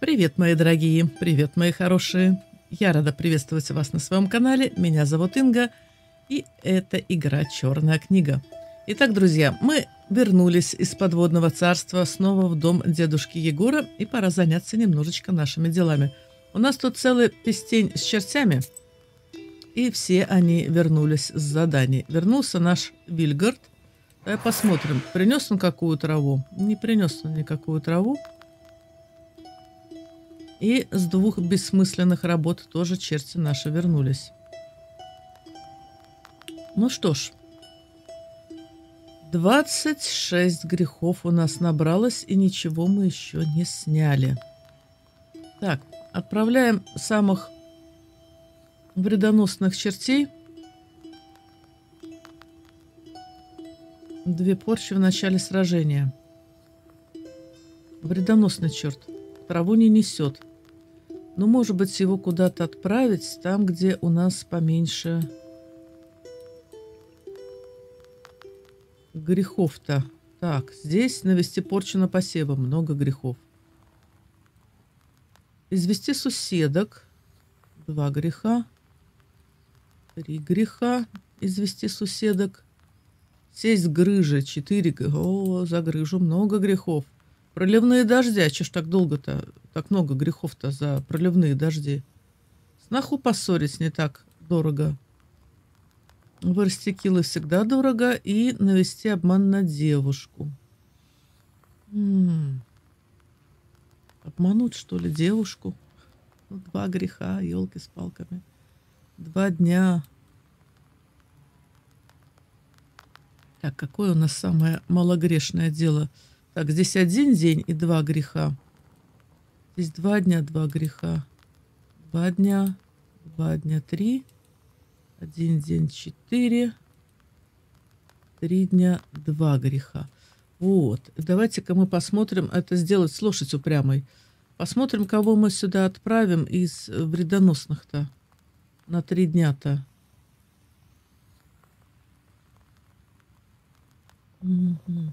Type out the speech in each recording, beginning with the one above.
Привет, мои дорогие, привет, мои хорошие. Я рада приветствовать вас на своем канале. Меня зовут Инга, и это игра «Черная книга». Итак, друзья, мы вернулись из подводного царства снова в дом дедушки Егора, и пора заняться немножечко нашими делами. У нас тут целый пестень с чертями, и все они вернулись с заданий. Вернулся наш Вильгард. Давай посмотрим, принес он какую траву. Не принес он никакую траву. И с двух бессмысленных работ тоже черти наши вернулись. Ну что ж, 26 грехов у нас набралось, и ничего мы еще не сняли. Так, отправляем самых вредоносных чертей. 2 порчи в начале сражения. Вредоносный черт. Траву не несет. Но, может быть, его куда-то отправить, там, где у нас поменьше грехов-то. Так, здесь навести порчу на посевы. Много грехов. Извести суседок. 2 греха. 3 греха. Извести суседок. Сесть грыжи. 4. О, за грыжу много грехов. Проливные дожди. А чё ж так долго-то? Так много грехов-то за проливные дожди. Сноху поссорить не так дорого. Вырасти кило всегда дорого. И навести обман на девушку. Обмануть, что ли, девушку? 2 греха, елки с палками. 2 дня. Так, какое у нас самое малогрешное дело? Так, здесь 1 день и 2 греха. Здесь 2 дня, 2 греха. 2 дня, 2 дня, 3. 1 день, 4. 3 дня, 2 греха. Вот. Давайте-ка мы посмотрим, это сделать с лошадь упрямой. Посмотрим, кого мы сюда отправим из вредоносных-то на 3 дня-то. Угу.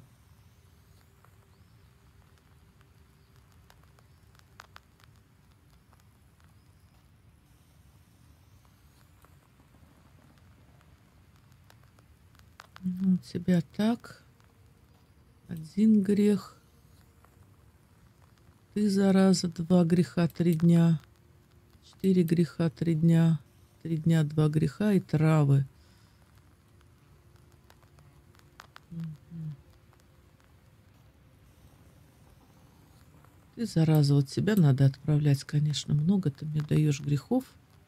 У тебя так. 1 грех. Ты, зараза, 2 греха, 3 дня. 4 греха, 3 дня. 3 дня, 2 греха и травы. Ты, зараза, вот тебя надо отправлять, конечно. Много ты мне даешь грехов.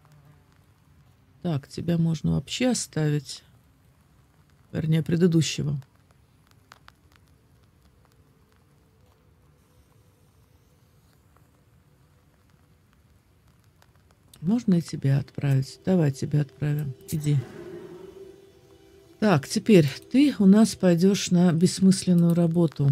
Так, тебя можно вообще оставить. Вернее, предыдущего. Можно и тебя отправить. Давай тебя отправим. Иди. Так, теперь ты у нас пойдешь на бессмысленную работу.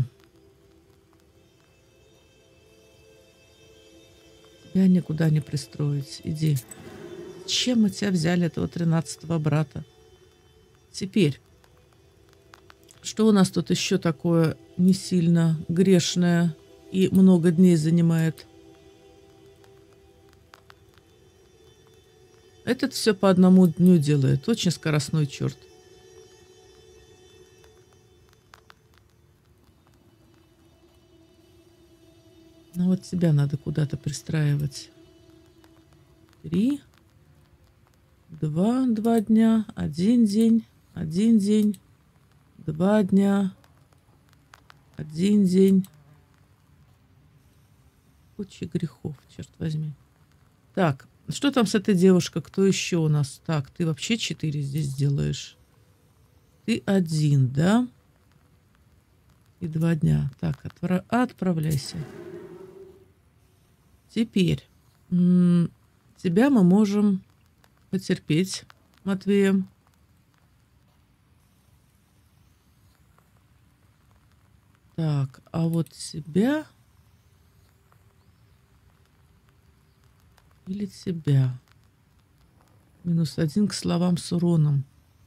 Тебя никуда не пристроить. Иди. Чем мы тебя взяли, этого 13-го брата? Теперь. Что у нас тут еще такое не сильно грешное и много дней занимает? Этот все по 1 дню делает. Очень скоростной черт. Ну вот тебя надо куда-то пристраивать. 3, 2, 2 дня, 1 день, 1 день. 2 дня, 1 день. Куча грехов, черт возьми. Так, что там с этой девушкой? Кто еще у нас? Так, ты вообще 4 здесь делаешь. Ты 1, да? И 2 дня. Так, отправляйся. Теперь тебя мы можем потерпеть, Матвеем. Так, а вот тебя или тебя? -1 к словам с уроном.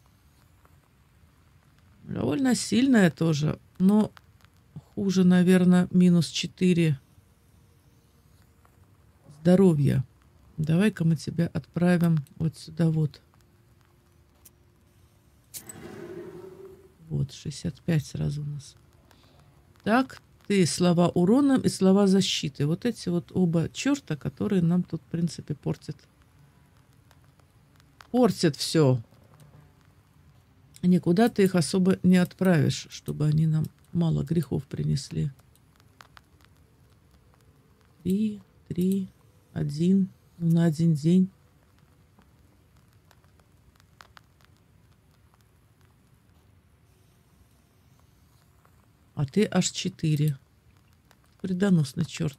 Довольно сильная тоже, но хуже, наверное, -4 здоровья. Давай-ка мы тебя отправим вот сюда вот. Вот, 65 сразу у нас. Так, ты слова урона и слова защиты. Вот эти вот оба черта, которые нам тут, в принципе, портят. Портят все. Никуда ты их особо не отправишь, чтобы они нам мало грехов принесли. 3, 3, 1. Ну, на один день. А ты аж 4. Вредоносный черт.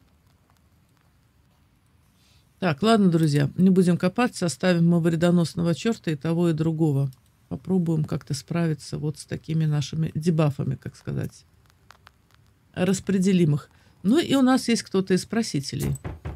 Так, ладно, друзья, не будем копаться. Оставим мы вредоносного черта и того, и другого. Попробуем как-то справиться вот с такими нашими дебафами, как сказать. Распределим их. Ну и у нас есть кто-то из просителей.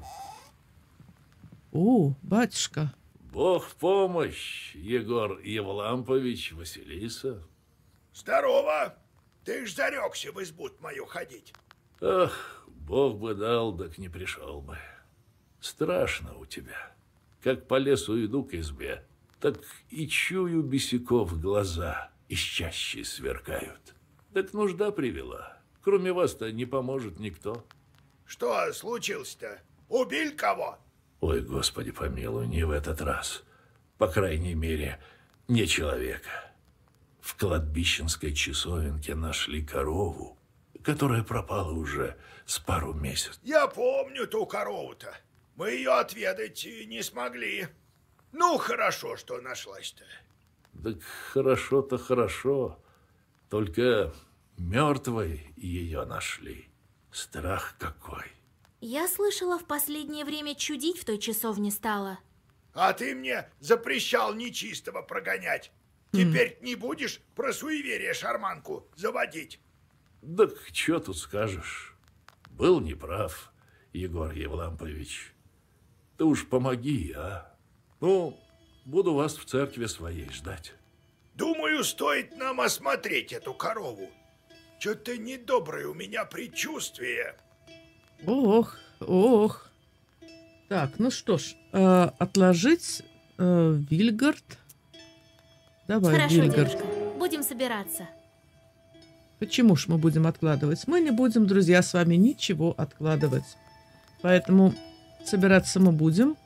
О, батюшка. Бог в помощь, Егор Евлампович, Василиса. Здорово! Ты ж зарекся в избу мою ходить. Ах, Бог бы дал, так не пришел бы. Страшно у тебя. Как по лесу иду к избе, так и чую бесяков глаза, ищащие сверкают. Так нужда привела. Кроме вас-то не поможет никто. Что случилось-то? Убили кого? Ой, Господи помилуй, не в этот раз. По крайней мере, не человека. В кладбищенской часовенке нашли корову, которая пропала уже с пару месяцев. Я помню ту корову-то. Мы ее отведать не смогли. Ну, хорошо, что нашлась-то. Так хорошо-то хорошо. Только мертвой ее нашли. Страх какой. Я слышала, в последнее время чудить в той часовне стало. А ты мне запрещал нечистого прогонять. Теперь не будешь про суеверие шарманку заводить? Так что тут скажешь? Был неправ, Егор Евлампович. Ты уж помоги, а? Ну, буду вас в церкви своей ждать. Думаю, стоит нам осмотреть эту корову. Что-то недоброе у меня предчувствие. Ох, ох. Так, ну что ж, отложить Вильгард. Давай, Хорошо, Вильгард. девушка, будем собираться. Почему ж мы будем откладывать? Мы не будем, друзья, с вами ничего откладывать. Поэтому собираться мы будем.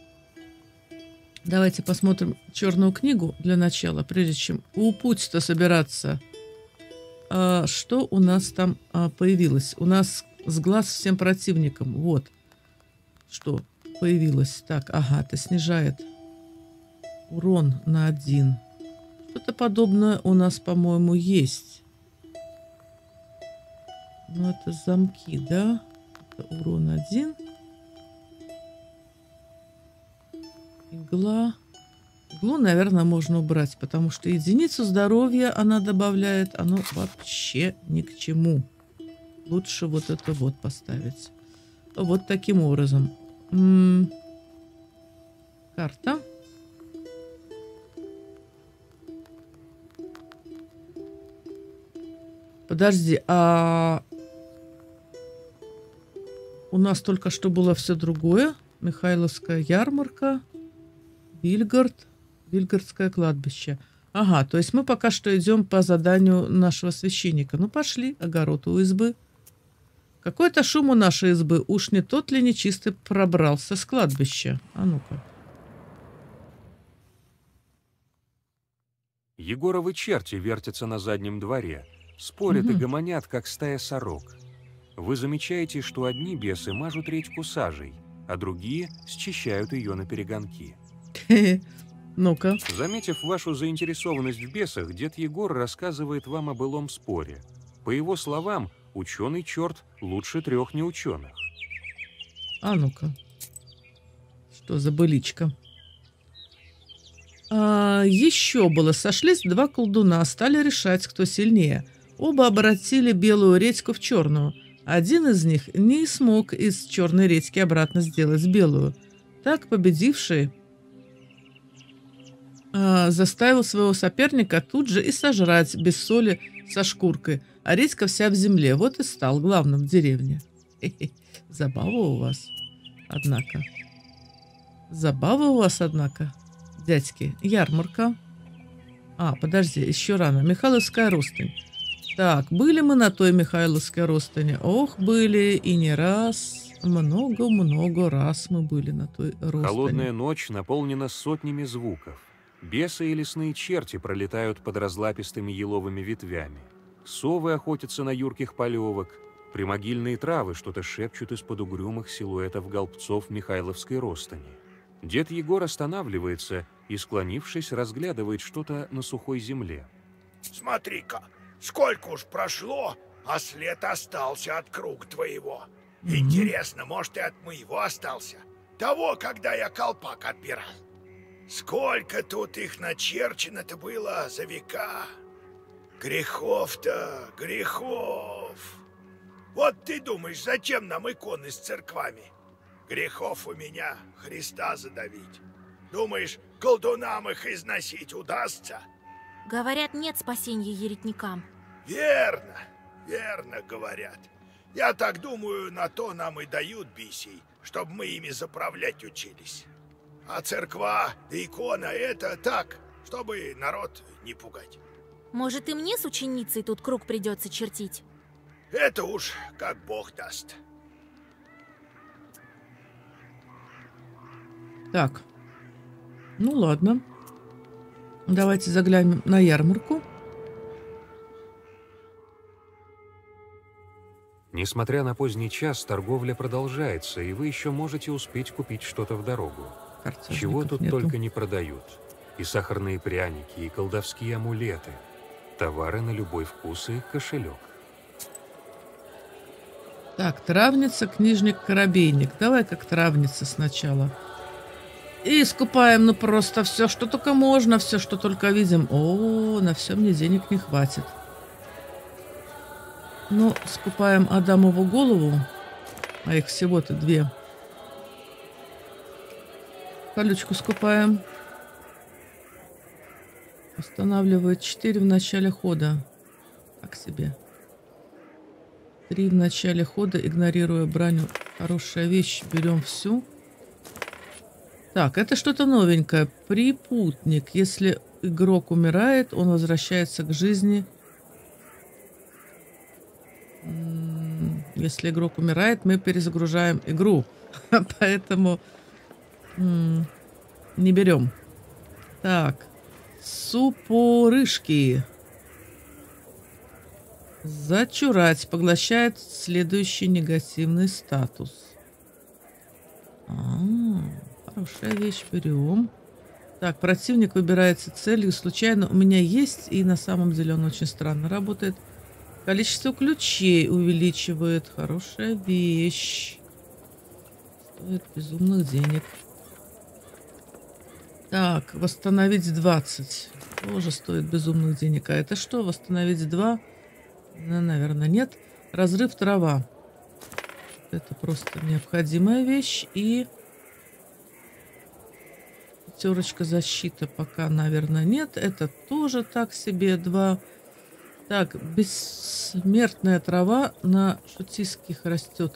Давайте посмотрим черную книгу для начала, прежде чем у путь-то собираться. Что у нас там появилось? У нас с глаз всем противникам. Вот. Что появилось. Так, ага, это снижает урон на 1. Что-то подобное у нас, по-моему, есть. Ну, это замки, да? Это урон 1. Игла. Иглу, наверное, можно убрать, потому что единицу здоровья она добавляет. Оно вообще ни к чему. Лучше вот это вот поставить. Вот таким образом. Карта. Подожди, а у нас только что было все другое. Михайловская ярмарка, Вильгард, Вильгардское кладбище. Ага, то есть мы пока что идем по заданию нашего священника. Ну, пошли, огород у избы. Какой-то шум у нашей избы. Уж не тот ли нечистый пробрался с кладбища? А ну-ка. Егоровы черти вертятся на заднем дворе. Спорят и гомонят, как стая сорок. Вы замечаете, что одни бесы мажут редьку сажей, а другие счищают ее на перегонки. Ну-ка. Заметив вашу заинтересованность в бесах, дед Егор рассказывает вам о былом споре. По его словам, ученый черт лучше 3 неученых. А ну-ка. Что за быличка? Еще было. Сошлись 2 колдуна, стали решать, кто сильнее. Оба обратили белую редьку в черную. Один из них не смог из черной редьки обратно сделать белую. Так победивший заставил своего соперника тут же и сожрать без соли со шкуркой, а редька вся в земле. Вот и стал главным в деревне. Забава у вас. Однако. Забава у вас, однако, дядьки. Ярмарка. А, подожди, еще рано. Михайловская Ростань. Так, были мы на той Михайловской Ростане. Ох, были и не раз. Много-много раз мы были на той Ростане. Холодная ночь наполнена сотнями звуков. Бесы и лесные черти пролетают под разлапистыми еловыми ветвями. Совы охотятся на юрких полевок. Примогильные травы что-то шепчут из-под угрюмых силуэтов голбцов Михайловской Ростани. Дед Егор останавливается и, склонившись, разглядывает что-то на сухой земле. Смотри-ка, сколько уж прошло, а след остался от круг твоего. Интересно, может, и от моего остался? Того, когда я колпак отбирал. Сколько тут их начерчено-то было за века. Грехов-то, грехов. Вот ты думаешь, зачем нам иконы с церквами? Грехов у меня Христа задавить. Думаешь, колдунам их износить удастся? Говорят, нет спасения еретникам. Верно, верно говорят. Я так думаю, на то нам и дают бисей, чтобы мы ими заправлять учились. А церква да икона — это так, чтобы народ не пугать. Может, и мне с ученицей тут круг придется чертить? Это уж как Бог даст. Так, ну ладно. Давайте заглянем на ярмарку. Несмотря на поздний час, торговля продолжается, и вы еще можете успеть купить что-то в дорогу. Чего тут нету. только не продают. И сахарные пряники, и колдовские амулеты. Товары на любой вкус и кошелек. Так, травница, книжник, коробейник. Давай как травница сначала. И скупаем, ну, просто все, что только можно, все, что только видим. О, на все мне денег не хватит. Ну, скупаем Адамову голову. А их всего-то 2. Колючку скупаем. Устанавливает 4 в начале хода. Так себе. 3 в начале хода, игнорируя броню. Хорошая вещь. Берем всю. Так, это что-то новенькое. Припутник. Если игрок умирает, он возвращается к жизни. Если игрок умирает, мы перезагружаем игру. Поэтому не берем. Так. Супорышки. Зачурать. Поглощает следующий негативный статус. Хорошая вещь. Берем. Так, противник выбирается целью случайно. У меня есть, и на самом деле он очень странно работает. Количество ключей увеличивает. Хорошая вещь. Стоит безумных денег. Так, восстановить 20. Тоже стоит безумных денег. А это что? Восстановить 2? Ну, наверное, нет. Разрыв трава. Это просто необходимая вещь. И 5 защита пока, наверное, нет. Это тоже так себе 2. Так, бессмертная трава на шутиских растет.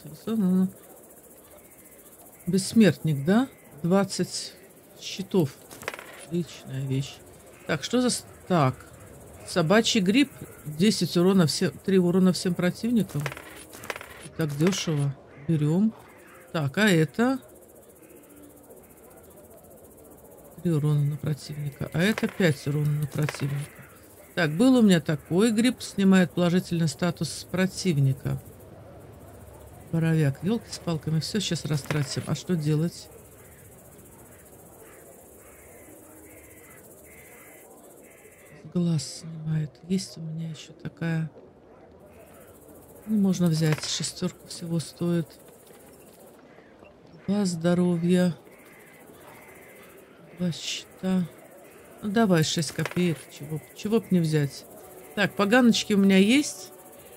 Бессмертник, да? 20 щитов. Отличная вещь. Так, что за... Так, собачий гриб. 10 урона всем... 3 урона всем противникам. Так дешево. Берем. Так, а это... 3 урона на противника. А это 5 урона на противника. Так, был у меня такой гриб. Снимает положительный статус противника. Боровяк. Елки с палками. Все, сейчас растратим. А что делать? Глаз снимает. Есть у меня еще такая. Ну, можно взять. 6 всего стоит. 2 здоровья. 2 щита. Ну, давай 6 копеек. Чего б не взять. Так, поганочки у меня есть.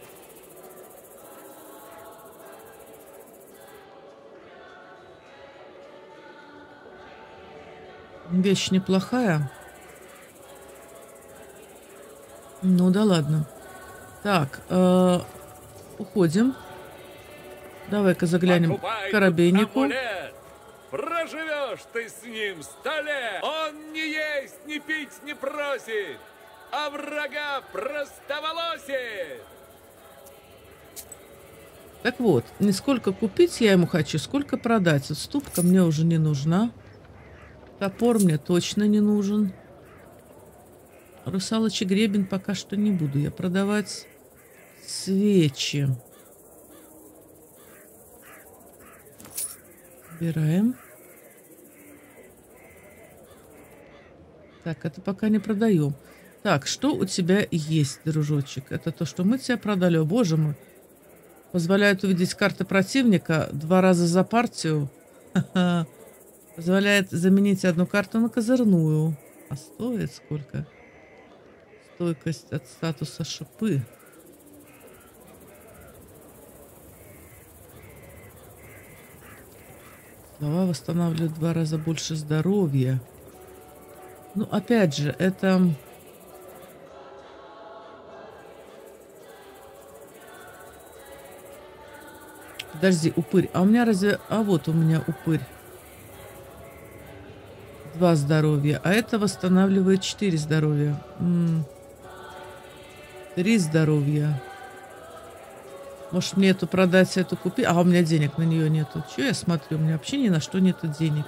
Вещь неплохая. Ну да ладно. Так, уходим. Давай-ка заглянем к коробейнику. проживешь ты с ним 100 лет. Он не есть, не пить не просит, а врага простоволосит. Так вот, не сколько купить я ему хочу, сколько продать. Вот ступка мне уже не нужна. Топор мне точно не нужен. Русалочий гребень пока что не буду я продавать. Свечи. Убираем. Так, это пока не продаем. Так, что у тебя есть, дружочек? Это то, что мы тебе продали. О, боже мой. Позволяет увидеть карты противника 2 раза за партию. Ха-ха. Позволяет заменить одну карту на козырную. А стоит сколько? Стойкость от статуса шипы. Слова восстанавливают 2 раза больше здоровья. Ну, опять же, это... Подожди, упырь. А у меня разве... А вот у меня упырь. 2 здоровья. А это восстанавливает 4 здоровья. 3 здоровья. Может, мне эту продать, эту купить? А у меня денег на нее нету. Че я смотрю? У меня вообще ни на что нету денег.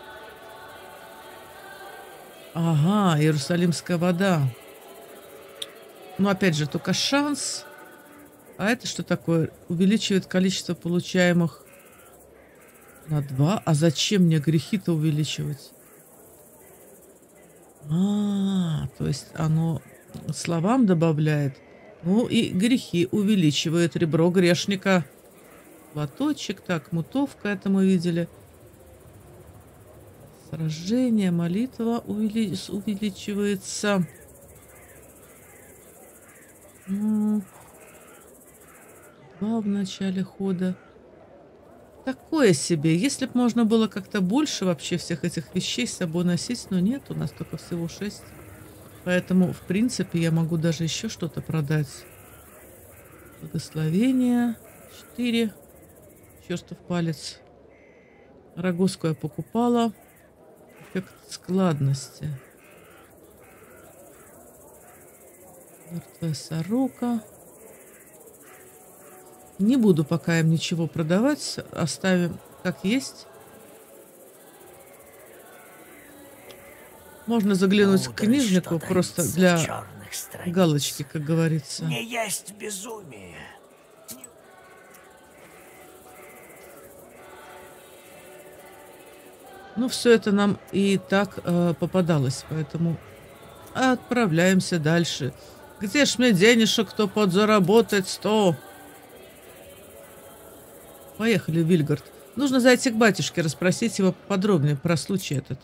Ага, Иерусалимская вода. Ну, опять же, только шанс. А это что такое? Увеличивает количество получаемых на 2. А зачем мне грехи-то увеличивать? То есть оно словам добавляет. Ну и грехи увеличивает. Ребро грешника. Платочек. Так, мутовка, это мы видели. Сражение, молитва увеличивается. 2 в начале хода. Такое себе. Если бы можно было как-то больше вообще всех этих вещей с собой носить, но нет, у нас только всего 6. Поэтому, в принципе, я могу даже еще что-то продать. Благословение. 4. Чертов палец. Рогозку я покупала. Эффект складности. Мертвая сорока. Не буду пока им ничего продавать. Оставим как есть. Можно заглянуть к книжнику просто для галочки, как говорится. Не есть безумие. Ну, все это нам и так попадалось, поэтому отправляемся дальше. Где ж мне денежек-то подзаработать 100? Поехали, Вильгард. Нужно зайти к батюшке, расспросить его подробнее про случай этот.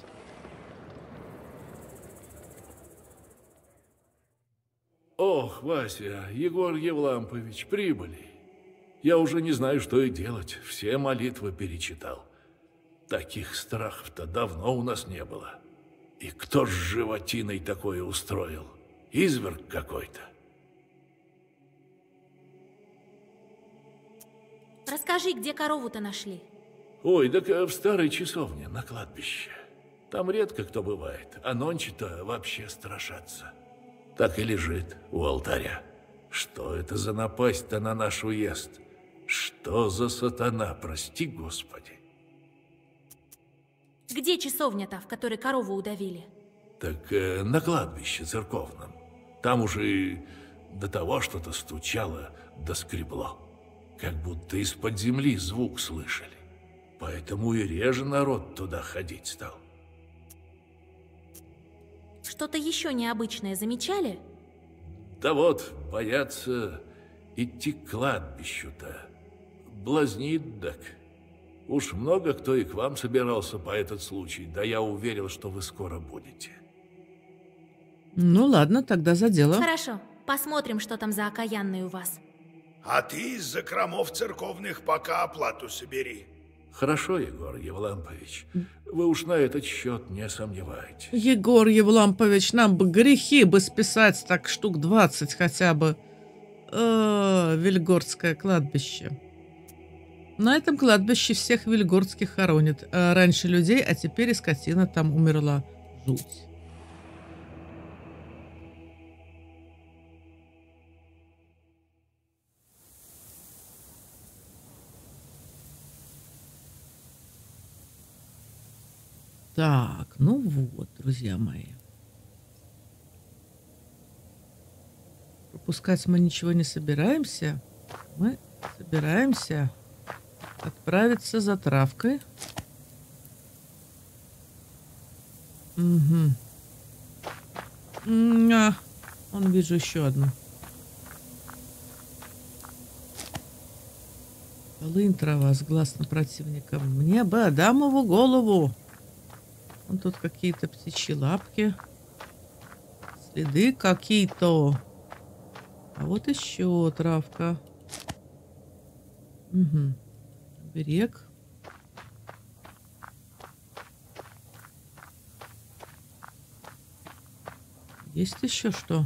Ох, Вася, Егор Евлампович, прибыли. Я уже не знаю, что и делать. Все молитвы перечитал. Таких страхов-то давно у нас не было. И кто ж с животиной такое устроил? Изверг какой-то. Расскажи, где корову-то нашли? Ой, так в старой часовне на кладбище. Там редко кто бывает, а нонче-то вообще страшатся. Так и лежит у алтаря. Что это за напасть-то на наш уезд? Что за сатана, прости Господи? Где часовня-то, в которой корову удавили? Так на кладбище церковном. Там уже до того что-то стучало, да скребло. Как будто из-под земли звук слышали. Поэтому и реже народ туда ходить стал. Что-то еще необычное замечали? Да вот, боятся идти к кладбищу-то. Блазнит так. Уж много кто и к вам собирался по этот случай, да я уверил, что вы скоро будете. Ну ладно, тогда за дело. Хорошо, посмотрим, что там за окаянный у вас. А ты из закромов церковных пока оплату собери. Хорошо, Егор Евлампович. Вы уж на этот счет не сомневайтесь. Егор Евлампович, нам бы грехи бы списать так штук 20 хотя бы. Вильгордское кладбище. На этом кладбище всех вельгордских хоронят. Раньше людей, а теперь и скотина там умерла. Жуть. Так, ну вот, друзья мои. Пропускать мы ничего не собираемся. Мы собираемся отправиться за травкой. Угу. Он вижу еще одну. Полынь трава с глаз на противника. Мне бы Адамову голову. Вон тут какие-то птичьи лапки. Следы какие-то. А вот еще травка. Угу. Берег. Есть еще что?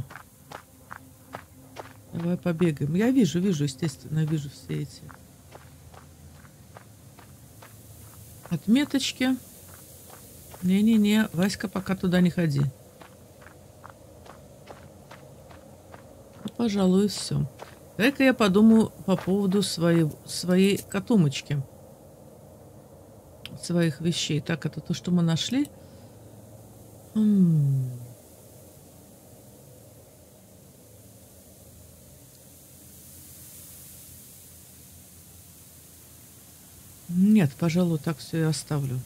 Давай побегаем. Я вижу, естественно, вижу все эти отметочки. Не-не-не, Васька, пока туда не ходи. Ну, пожалуй, все. Дай-ка я подумаю по поводу своей котомочки. Своих вещей. Так, это то, что мы нашли. Нет, пожалуй, так все и оставлю.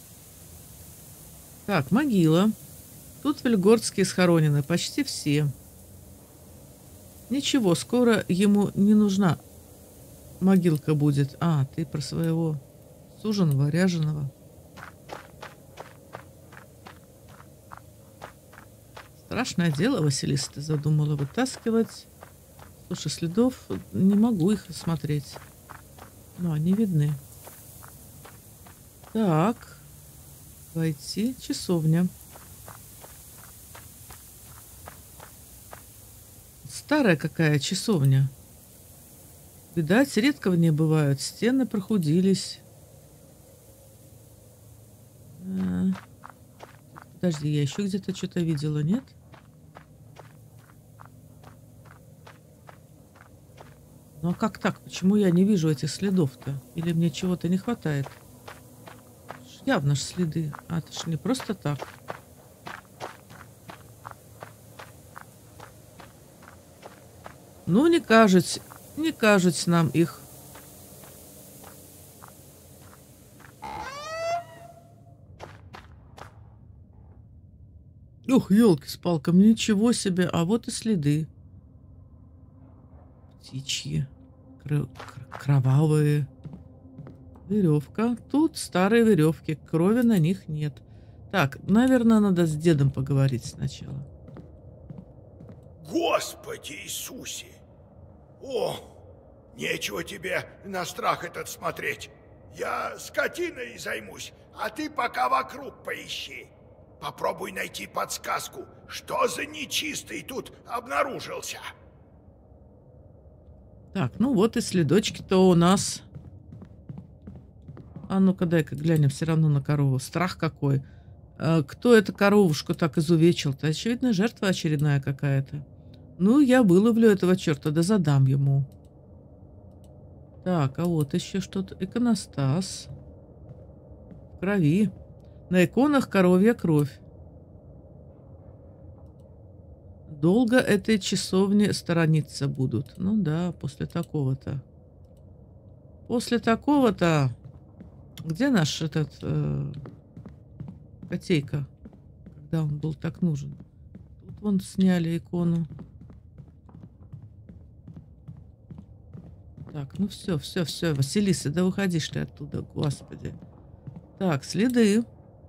Так, могила. Тут вельгордские схоронены, почти все. Ничего, скоро ему не нужна могилка будет. А, ты про своего суженого, ряженого. Страшное дело, Василиса, ты задумала вытаскивать. Слушай, следов не могу их смотреть. Но они видны. Так. Войти. Часовня. Старая какая часовня. Видать, редко в ней бывают. Стены прохудились. Подожди, я еще где-то что-то видела, нет? Ну а как так? Почему я не вижу этих следов-то? Или мне чего-то не хватает? Явно ж следы. А, это ж не просто так. Ну, не кажется нам их. Ух, елки с палками, ничего себе. А вот и следы. Птичьи. Кровавые. Веревка. Тут старые веревки. Крови на них нет. Так, наверное, надо с дедом поговорить сначала. Господи Иисусе! О, нечего тебе на страх этот смотреть. Я скотиной займусь, а ты пока вокруг поищи. Попробуй найти подсказку, что за нечистый тут обнаружился. Так, ну вот и следочки-то у нас. А ну-ка, дай-ка глянем все равно на корову. Страх какой. Кто эту коровушку так изувечил-то? Очевидно, жертва очередная какая-то. Ну, я выловлю этого черта, да задам ему. Так, а вот еще что-то. Иконостас. В крови. На иконах коровья кровь. Долго этой часовни сторониться будут. Ну да, после такого-то. После такого-то... Где наш этот котейка, когда он был так нужен? Тут вон сняли икону. Так, ну все, Василиса, да выходишь ты оттуда, господи. Так, следы.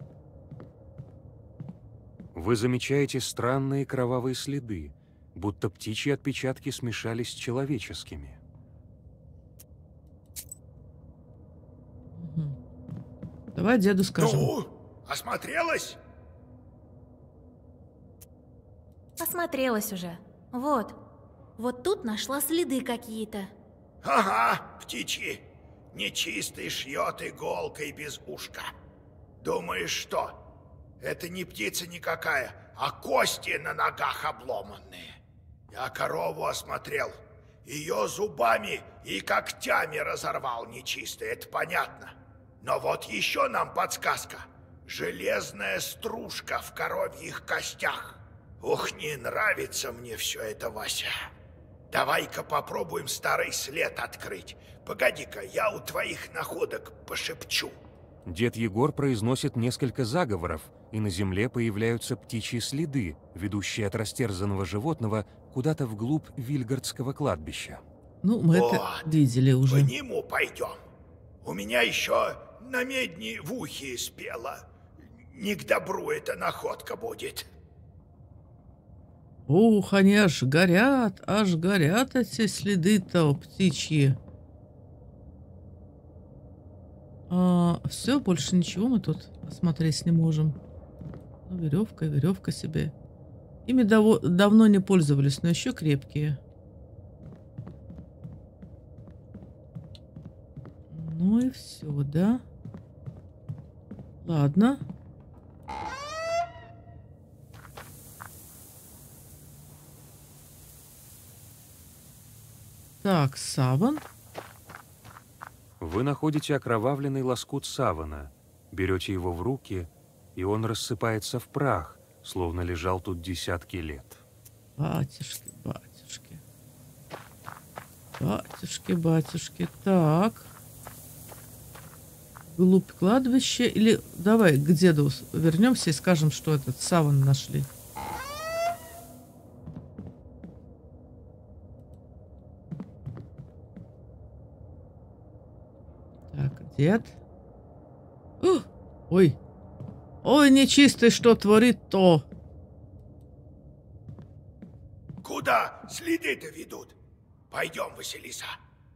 Вы замечаете странные кровавые следы, будто птичьи отпечатки смешались с человеческими. Давай деду скажем. Ну, осмотрелась? Осмотрелась уже. Вот тут нашла следы какие-то. Ага, птичьи. Нечистый шьет иголкой без ушка. Думаешь, что? Это не птица никакая, а кости на ногах обломанные. Я корову осмотрел. Ее зубами и когтями разорвал нечистый, это понятно. Но вот еще нам подсказка. Железная стружка в коровьих костях. Ух, не нравится мне все это, Вася. Давай-ка попробуем старый след открыть. Погоди-ка, я у твоих находок пошепчу. Дед Егор произносит несколько заговоров, и на земле появляются птичьи следы, ведущие от растерзанного животного куда-то вглубь Вильгардского кладбища. Ну, мы Вот, это видели уже. по нему пойдем. У меня еще на медне в ухе спело. Не к добру эта находка будет. Ух, они аж горят эти следы-то птичьи. Все, больше ничего мы тут осмотреть не можем. Ну, веревка себе. Ими давно не пользовались, но еще крепкие. Ну и все, да? Ладно. Так, саван. Вы находите окровавленный лоскут савана, берете его в руки, и он рассыпается в прах, словно лежал тут десятки лет. Батюшки, батюшки. Батюшки, батюшки. Так. Глубь кладбища. Или давай к деду вернемся и скажем, что этот саван нашли. Так, дед. Ой. Ой, нечистый, что творит-то. Куда следы-то ведут? Пойдем, Василиса.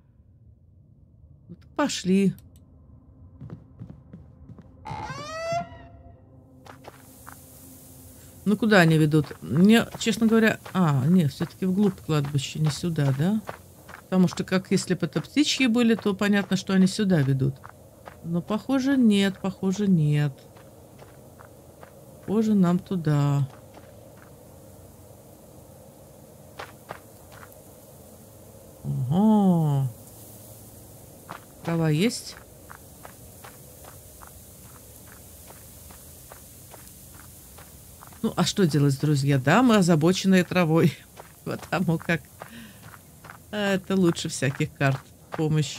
Пошли. Ну, куда они ведут? Мне, честно говоря... нет, все-таки вглубь кладбища, не сюда, да? Потому что, как если бы это птичьи были, то понятно, что они сюда ведут. Но, похоже, нет, похоже, нет. Похоже, нам туда. Ого. Трава есть? Ну, а что делать, друзья? Да, мы озабоченные травой. Потому как это лучше всяких карт. Помощь.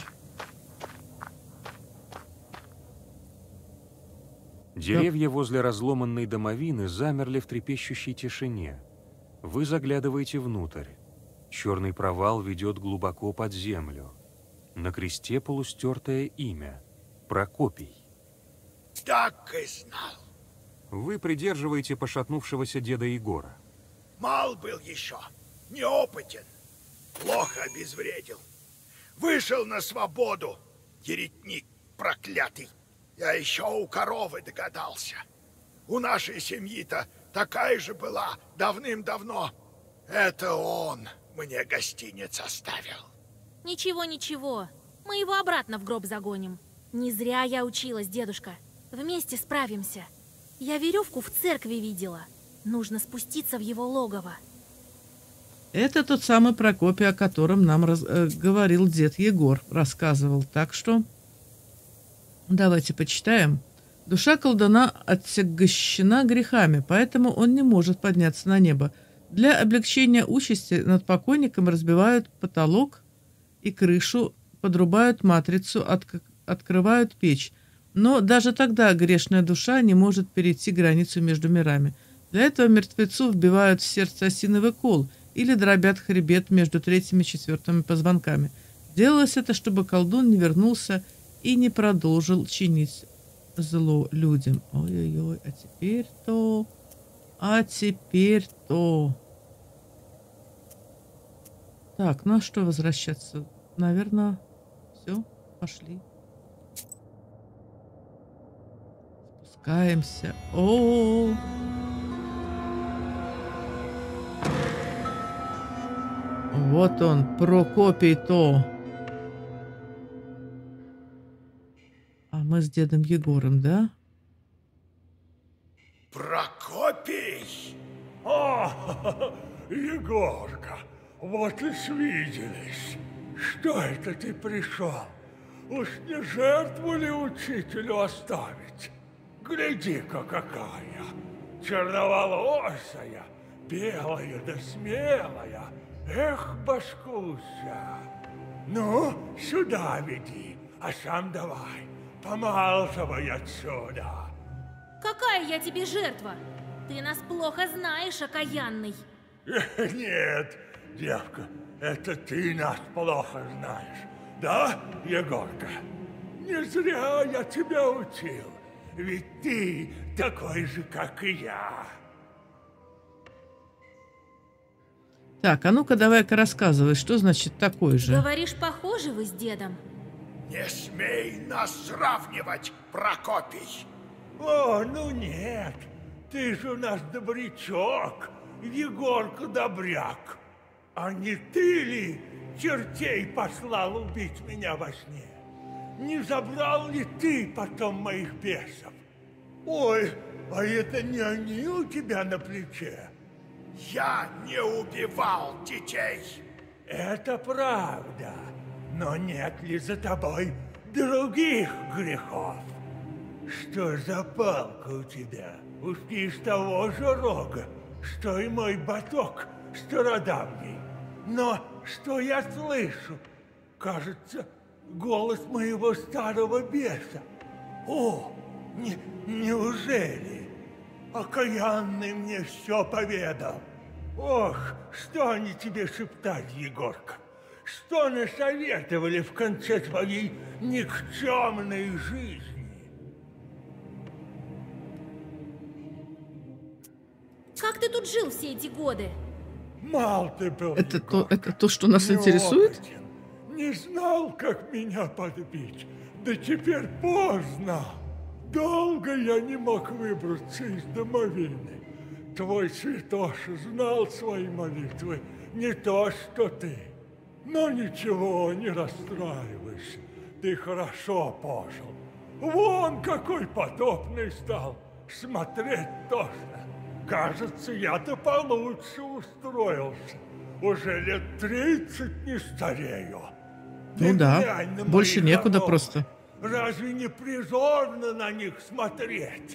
Деревья возле разломанной домовины замерли в трепещущей тишине. Вы заглядываете внутрь. Черный провал ведет глубоко под землю. На кресте полустертое имя — Прокопий. Так и знал. Вы придерживаете пошатнувшегося деда Егора. Мал был еще, неопытен, плохо обезвредил. Вышел на свободу, еретник проклятый. Я еще у коровы догадался. У нашей семьи-то такая же была давным-давно. Это он мне гостиниц оставил. Ничего, ничего. Мы его обратно в гроб загоним. Не зря я училась, дедушка. Вместе справимся. Я веревку в церкви видела. Нужно спуститься в его логово. Это тот самый Прокопий, о котором нам говорил дед Егор, рассказывал. Так что давайте почитаем. Душа колдуна отягощена грехами, поэтому он не может подняться на небо. Для облегчения участи над покойником разбивают потолок и крышу, подрубают матрицу, открывают печь. Но даже тогда грешная душа не может перейти границу между мирами. Для этого мертвецу вбивают в сердце осиновый кол или дробят хребет между третьим и четвертыми позвонками. Делалось это, чтобы колдун не вернулся и не продолжил чинить зло людям. Ой-ой-ой, а теперь-то... Так, ну а что возвращаться? Наверное, все, пошли. Спускаемся. О-о-о! Вот он, Прокопий-то. Мы с дедом Егором, да? Прокопий! О, Егорка, вот и свиделись. Что это ты пришел? Уж не жертву ли учителю оставить? Гляди-ка какая! Черноволосая, белая да смелая. Эх, башкуся! Ну, сюда веди, а сам давай, помалкивай отсюда. Какая я тебе жертва? Ты нас плохо знаешь, окаянный. Нет, девка, это ты нас плохо знаешь. Да, Егорка? Не зря я тебя учил. Ведь ты такой же, как и я. Так, а ну-ка давай-ка рассказывай, что значит такой же? Говоришь, похожи вы с дедом? Не смей нас сравнивать, Прокопий! О, ну нет, ты же у нас добрячок, Егорка добряк. А не ты ли чертей послал убить меня во сне? Не забрал ли ты потом моих бесов? Ой, а это не они у тебя на плече? Я не убивал детей! Это правда, но нет ли за тобой других грехов? Что за палка у тебя? Уж не из того же рога, что и мой баток стародавний. Но что я слышу? Кажется, голос моего старого беса. О, неужели? Окаянный мне все поведал. Ох, что они тебе шептали, Егорка? Что насоветовали в конце твоей никчемной жизни? Как ты тут жил все эти годы? Мал ты был, Это Егорка, то, что нас интересует? неопытен. Не знал, как меня подбить. Да теперь поздно. Долго я не мог выбраться из домовины. Твой святоша знал свои молитвы, не то что ты. Но ничего, не расстраивайся. Ты хорошо пожил. Вон какой потопный стал. Смотреть тошно. Кажется, я-то получше устроился. Уже лет 30 не старею. Ну Ты да, глянь на больше моих некуда ног. просто. Разве не призорно на них смотреть?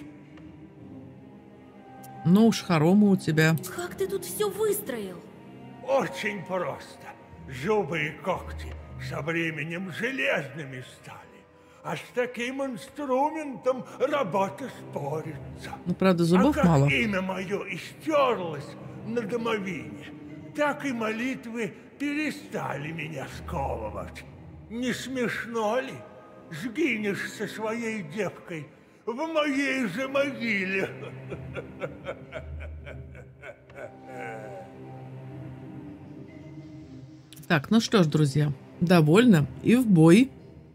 Ну уж хоромы у тебя. Как ты тут все выстроил? Очень просто. Зубы и когти со временем железными стали. А с таким инструментом работа спорится. Ну, правда, зубов а как мало. имя мое истерлось на домовине, так и молитвы перестали меня сковывать. Не смешно ли? Сгинешь со своей девкой в моей же могиле. Так, ну что ж, друзья, довольно и в бой.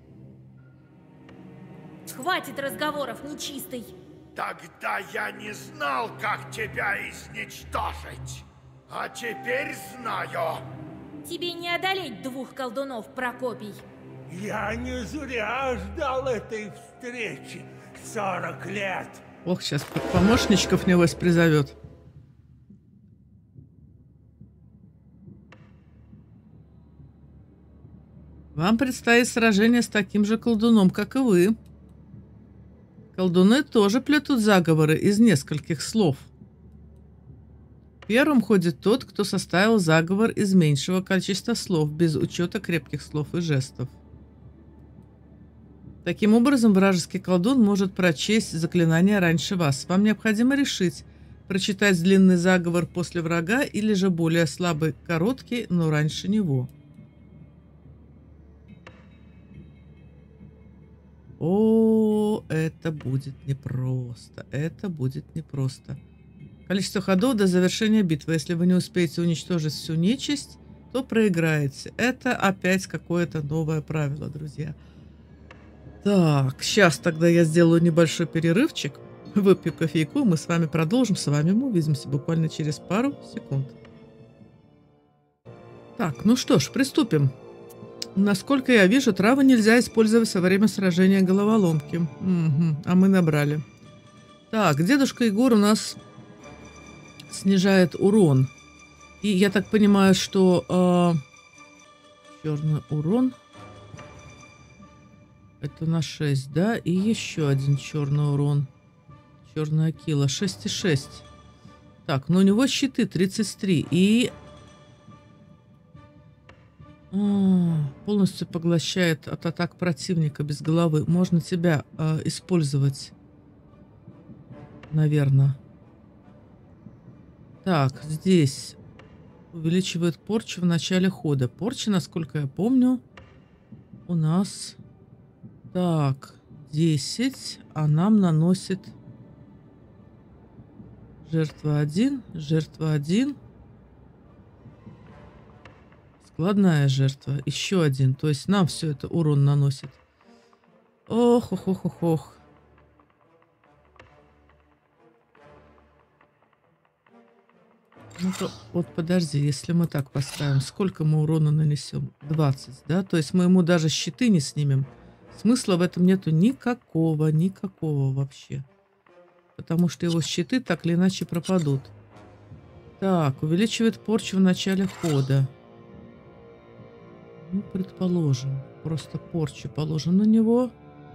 Хватит разговоров, нечистый. Тогда я не знал, как тебя изничтожить. А теперь знаю. Тебе не одолеть двух колдунов, Прокопий. Я не зря ждал этой встречи 40 лет. Ох, сейчас помощничков, небось, призовет. Вам предстоит сражение с таким же колдуном, как и вы. Колдуны тоже плетут заговоры из нескольких слов. Первым ходит тот, кто составил заговор из меньшего количества слов, без учета крепких слов и жестов. Таким образом, вражеский колдун может прочесть заклинание раньше вас. Вам необходимо решить, прочитать длинный заговор после врага или же более слабый, короткий, но раньше него. О, это будет непросто. Это будет непросто. Количество ходов до завершения битвы. Если вы не успеете уничтожить всю нечисть, то проиграете. Это опять какое-то новое правило, друзья. Так, сейчас тогда я сделаю небольшой перерывчик. Выпью кофейку, мы с вами продолжим. С вами мы увидимся буквально через пару секунд. Так, ну что ж, приступим. Насколько я вижу, травы нельзя использовать во время сражения головоломки. Угу, а мы набрали. Так, дедушка Егор у нас снижает урон. И я так понимаю, что черный урон это на 6, да? И еще один черный урон. Черная акила 6,6. Так, но у него щиты 33. И полностью поглощает от атак противника без головы. Можно тебя использовать, наверное. Так, здесь увеличивает порчу в начале хода. Порча, насколько я помню, у нас... Так, 10, а нам наносит жертва 1, жертва 1, складная жертва, еще 1. То есть нам все это урон наносит. Ох, ох, ох, ох, ох. Ну-ка, вот подожди, если мы так поставим, сколько мы урона нанесем? 20, да? То есть мы ему даже щиты не снимем. Смысла в этом нету никакого, никакого вообще. Потому что его щиты так или иначе пропадут. Так, увеличивает порчу в начале хода. Ну, предположим. Просто порчу положим на него.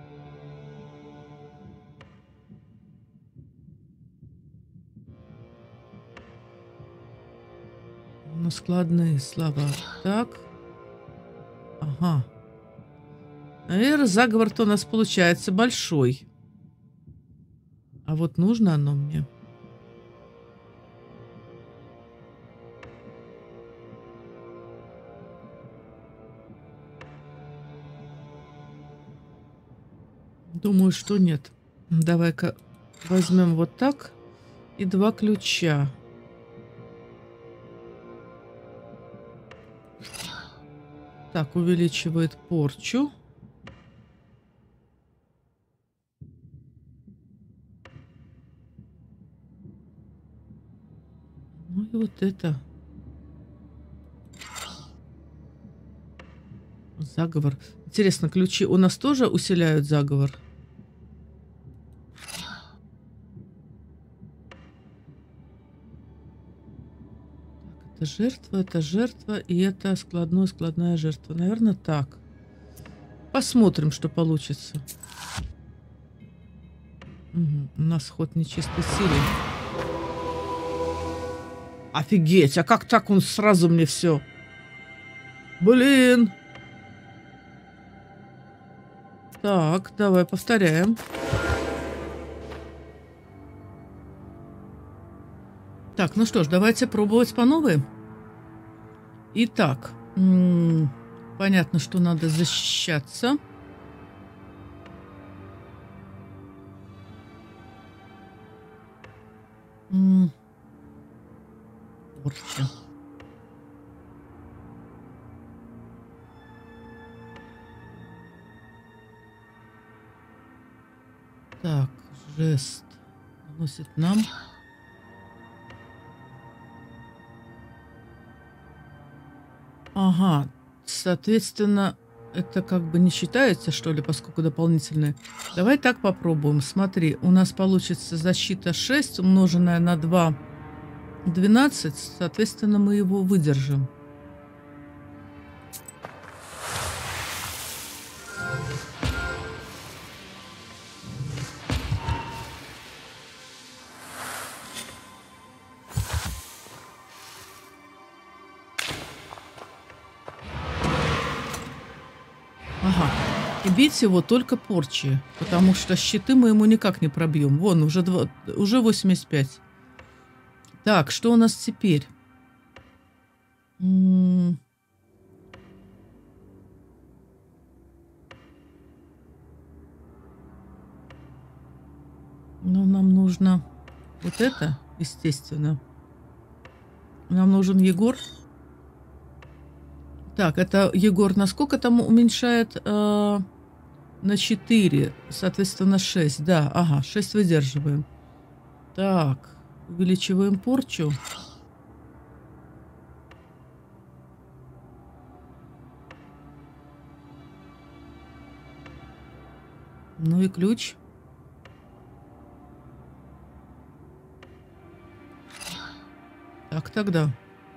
Ну, складные слова. Так. Ага. Заговор-то у нас получается большой. А вот нужно оно мне? Думаю, что нет. Давай-ка возьмем вот так. И 2 ключа. Так, увеличивает порчу. Ну и вот это. Заговор. Интересно, ключи у нас тоже усиляют заговор? Так, это жертва, и это складная жертва. Наверное, так. Посмотрим, что получится. Угу. У нас ход нечистой силы. Офигеть, а как так он сразу мне все? Блин. Так, давай повторяем. Так, ну что ж, давайте пробовать по новой. Итак, понятно, что надо защищаться. Порча. Так, жест наносит нам. Ага, соответственно, это как бы не считается, что ли, поскольку дополнительное. Давай так попробуем. Смотри, у нас получится защита 6, умноженная на 2, 12. Соответственно, мы его выдержим. Ага. И бить его только порчи, потому что щиты мы ему никак не пробьем. Вон, уже 85. Так, что у нас теперь? Ну, нам нужно вот это, естественно. Нам нужен Егор. Так, это Егор на сколько там уменьшает? На 4, соответственно, 6. Да, ага, 6 выдерживаем. Так, увеличиваем порчу. Ну и ключ. Так, тогда.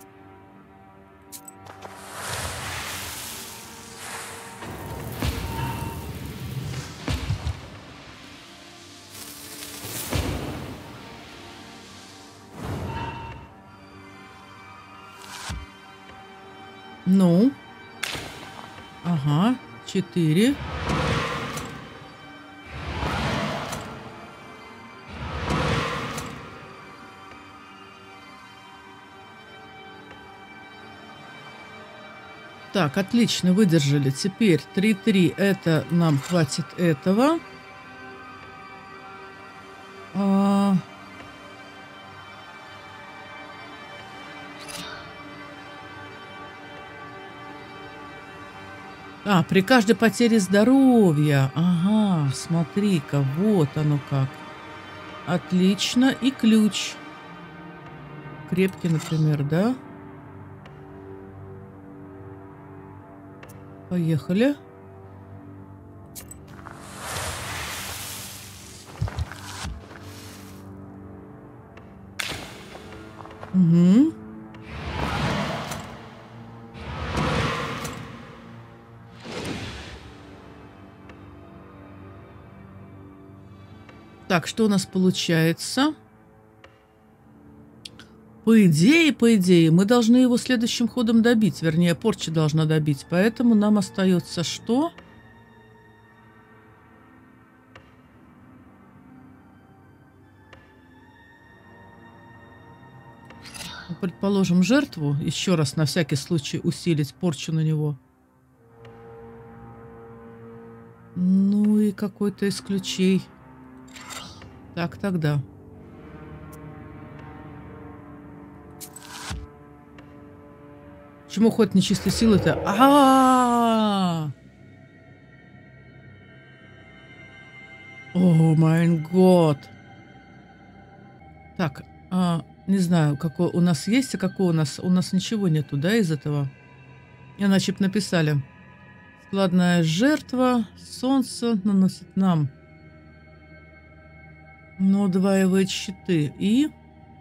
Ну. Ага, 4. Так, отлично, выдержали. Теперь 3-3. Это нам хватит этого. При каждой потере здоровья. Ага, смотри-ка, вот оно как. Отлично. И ключ. Крепкий, например, да? Поехали. Угу. Так, что у нас получается? По идее, мы должны его следующим ходом добить. Вернее, порча должна добить. Поэтому нам остается что? Предположим, жертву. Еще раз на всякий случай усилить порчу на него. Ну и какой-то из ключей. Так, тогда. Почему хоть нечистой силы-то? О, май год. Так, не знаю, какой у нас есть, а какой у нас. У нас ничего нету, да, из этого? Иначе бы написали. Складная жертва. Солнце наносит нам. Но удваивает щиты. И...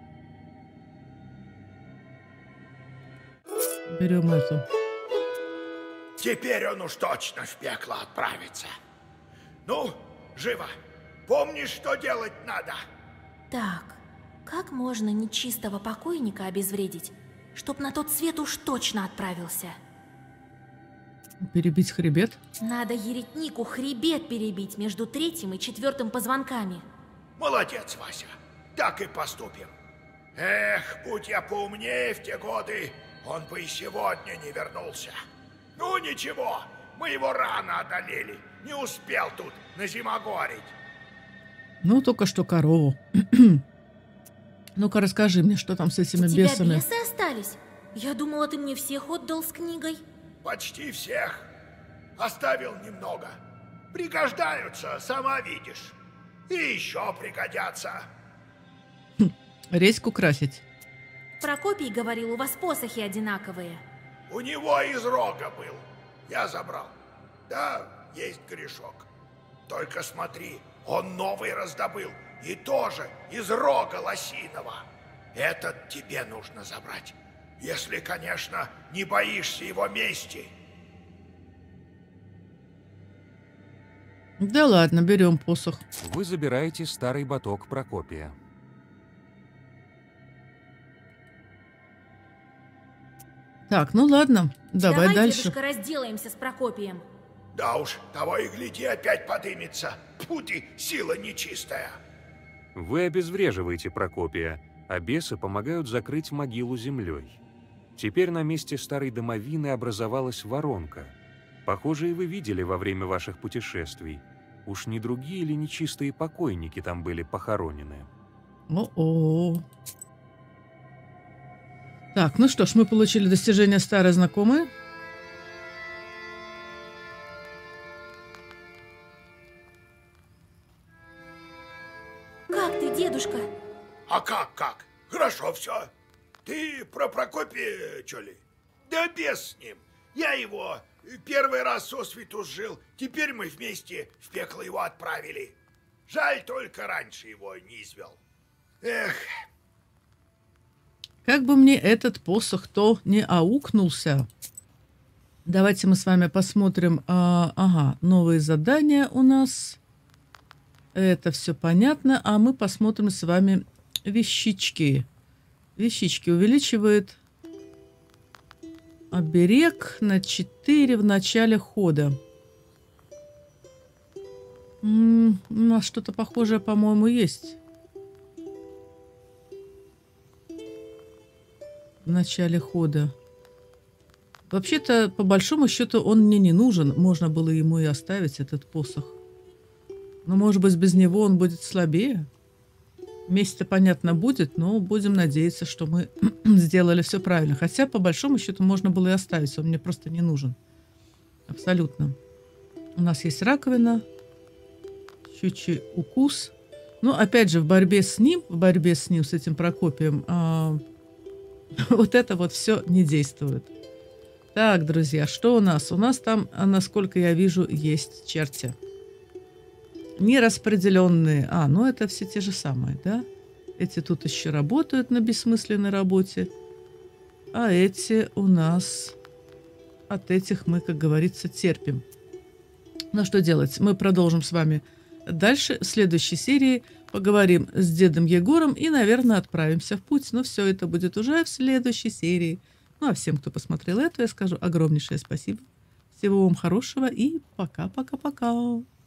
берем эту. Теперь он уж точно в пекло отправится. Ну, живо. Помнишь, что делать надо? Так, как можно нечистого покойника обезвредить, чтоб на тот свет уж точно отправился? Перебить хребет? Надо еретнику хребет перебить между 3-м и 4-м позвонками. Молодец, Вася. Так и поступим. Эх, будь я поумнее в те годы, он бы и сегодня не вернулся. Ну ничего, мы его рано одолели. Не успел тут назимогорить. Ну, только что корову. Ну-ка, расскажи мне, что там с этими У тебя бесами. бесы остались? Я думала, ты мне всех отдал с книгой. Почти всех. Оставил немного. Пригождаются, сама видишь. И еще пригодятся. Редьку красить. Прокопий говорил, у вас посохи одинаковые. У него из рога был. Я забрал. Да, есть грешок. Только смотри, он новый раздобыл. И тоже из рога лосиного. Этот тебе нужно забрать. Если, конечно, не боишься его мести. Да ладно, берем посох. Вы забираете старый баток Прокопия. Так, ну ладно, давай дальше. Дедушка, разделаемся с Прокопием. Да уж, того и гляди, опять подымется. Тьфу ты, сила нечистая. Вы обезвреживаете Прокопия, а бесы помогают закрыть могилу землей. Теперь на месте старой домовины образовалась воронка. Похоже, и вы видели во время ваших путешествий. Уж не другие ли нечистые покойники там были похоронены? О-о. Так, ну что ж, мы получили достижение старой знакомой. Как ты, дедушка? А как? Хорошо все. Ты про Прокопия, что ли? Да без с ним. Я его Первый раз сосвету жил, теперь мы вместе в пекло его отправили. Жаль, только раньше его не извел. Эх. Как бы мне этот посох-то не аукнулся. Давайте мы с вами посмотрим. Ага, новые задания у нас. Это все понятно. А мы посмотрим с вами вещички. Вещички увеличивают оберег на 4 в начале хода. У нас что-то похожее, по-моему, есть. В начале хода. Вообще-то, по большому счету, он мне не нужен. Можно было ему и оставить этот посох. Но, может быть, без него он будет слабее. Месть-то, понятно, будет, но будем надеяться, что мы сделали все правильно. Хотя, по большому счету, можно было и оставить. Он мне просто не нужен. Абсолютно. У нас есть раковина. Щучий укус. Но, опять же, в борьбе с ним, с этим Прокопием, вот это вот все не действует. Так, друзья, что у нас? У нас там, насколько я вижу, есть черти. Нераспределенные. Ну это все те же самые, да? Эти тут еще работают на бессмысленной работе. А эти у нас... От этих мы, как говорится, терпим. Ну что делать? Мы продолжим с вами дальше. В следующей серии поговорим с дедом Егором и, наверное, отправимся в путь. Но все это будет уже в следующей серии. Ну а всем, кто посмотрел это, я скажу огромнейшее спасибо. Всего вам хорошего и пока-пока-пока.